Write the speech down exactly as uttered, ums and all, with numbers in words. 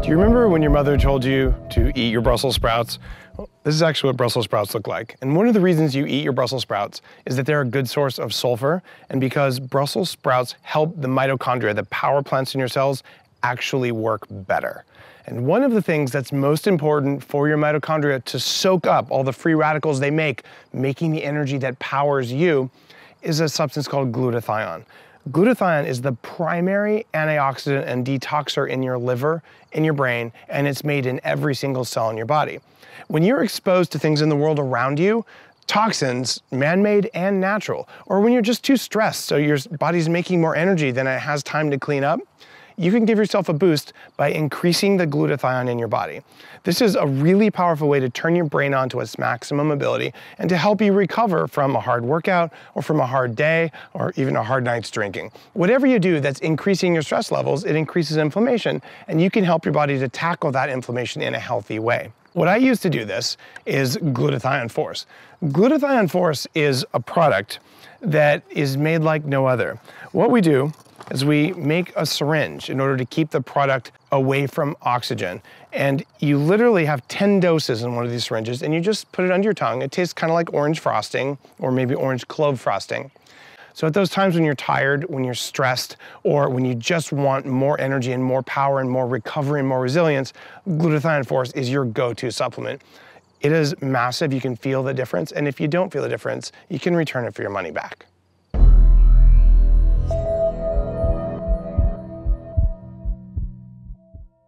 Do you remember when your mother told you to eat your Brussels sprouts? Well, this is actually what Brussels sprouts look like. And one of the reasons you eat your Brussels sprouts is that they're a good source of sulfur, and because Brussels sprouts help the mitochondria, the power plants in your cells, actually work better. And one of the things that's most important for your mitochondria to soak up all the free radicals they make, making the energy that powers you, is a substance called glutathione. Glutathione is the primary antioxidant and detoxer in your liver, in your brain, and it's made in every single cell in your body. When you're exposed to things in the world around you, toxins, man-made and natural, or when you're just too stressed, so your body's making more energy than it has time to clean up, you can give yourself a boost by increasing the glutathione in your body. This is a really powerful way to turn your brain on to its maximum ability and to help you recover from a hard workout or from a hard day or even a hard night's drinking. Whatever you do that's increasing your stress levels, it increases inflammation, and you can help your body to tackle that inflammation in a healthy way. What I use to do this is Glutathione Force. Glutathione Force is a product that is made like no other. What we do is we make a syringe in order to keep the product away from oxygen. And you literally have ten doses in one of these syringes, and you just put it under your tongue. It tastes kind of like orange frosting, or maybe orange clove frosting. So at those times when you're tired, when you're stressed, or when you just want more energy and more power and more recovery and more resilience, Glutathione Force is your go-to supplement. It is massive. You can feel the difference. And if you don't feel the difference, you can return it for your money back.